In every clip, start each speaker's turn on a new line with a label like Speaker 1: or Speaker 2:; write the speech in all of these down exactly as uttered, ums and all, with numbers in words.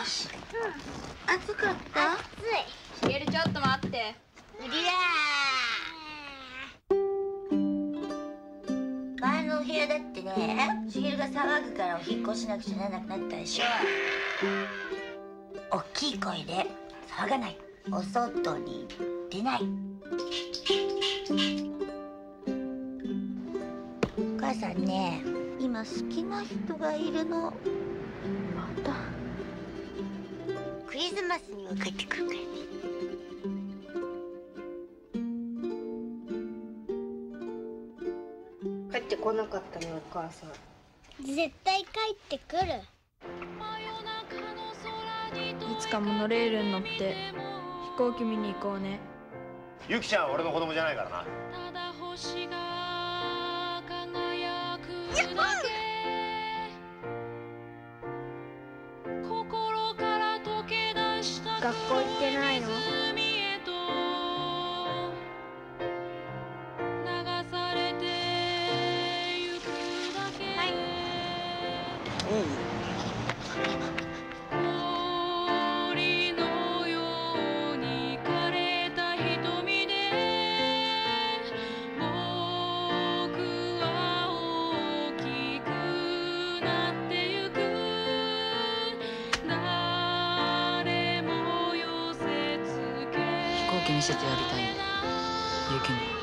Speaker 1: し。暑かった？
Speaker 2: 暑い。しげるちょっと待って。
Speaker 1: 無理だー。前のお部屋だってね、しげるが騒ぐからお引っ越しなくちゃならなくなったでしょ。大きい声で騒がない。お外に出ない。お母さんね、今好きな人がいるの。またクリスマスには帰ってくるからね。
Speaker 3: 帰ってこなかったね、お母さん。
Speaker 2: 絶対帰ってくる。
Speaker 4: いつかモノレールに乗って飛行機見に行こうね。
Speaker 5: ゆきちゃんは俺の子供じゃないからな。
Speaker 2: 学校行ってないの？
Speaker 4: 見せてやりたいんだ、ゆきに。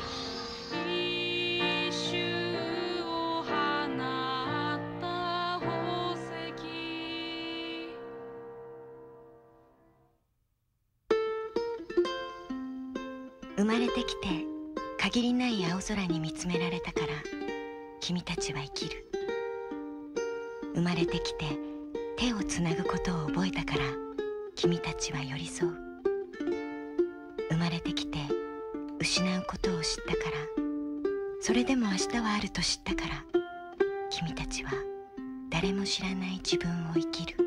Speaker 6: 生まれてきて限りない青空に見つめられたから君たちは生きる。生まれてきて手をつなぐことを覚えたから君たちは寄り添う。生まれてきて失うことを知ったから、それでも明日はあると知ったから君たちは誰も知らない自分を生きる。